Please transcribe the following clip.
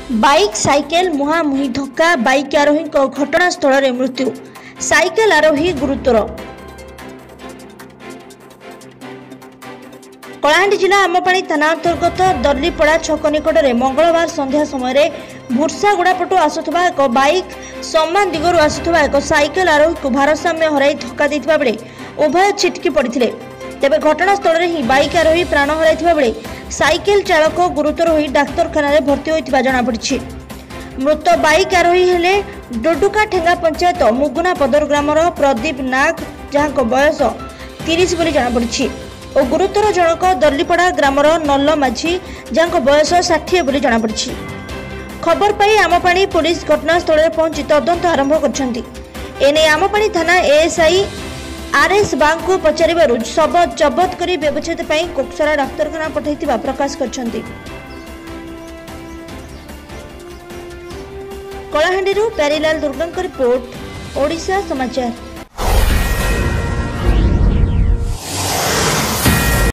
Bike cycle मुहांमुही धक्का bike आरोही घटनास्थल में मृत्यु साइकेल आरोही गुरुतर। कलाहांडी जिला आमपाणी थाना अंतर्गत दर्लीपड़ा छक निकट में मंगलवार संध्या समय भूर्सागुड़ा पटु आसुवा एक बाइक सम्मान दिगरु आसुवा एक साइकेल आरोही को भारसाम्य हराई धक्का देथिबा बेले उभय छिटकी पड़ते। तेबे घटनास्थल में ही बाइक आरोही प्राण हराइथिबा बेले साइकेल चालक गुरुतर होई डाक्तरखाना रे भर्ती होइतिबा जणा पड़िछि। मृत बाइक आरोही हेले डोडुका ठेंगा पंचायत मुगुना पदर ग्रामर प्रदीप नाग जहां बयस 30 बोली जणा पड़िछि और गुरुतर जनक दर्लीपड़ा ग्रामर नल्ल माझी जहां बयस 60 बोली जणा पड़िछि। खबर पाई आमपाणी पुलिस घटनास्थल में पहुंची तदंत आरंभ करछन्ती। एने आमपाणी थाना एएसआई आरएस बाग को पचारिबारु शव जबत करी व्यवच्छेद पई कोकसरा डाक्तरखाना पठाइतिबा प्रकाश करछन्ती। कलाहांडीरू प्यारीलाल दुर्गांक रिपोर्ट, ओडिशा समाचार।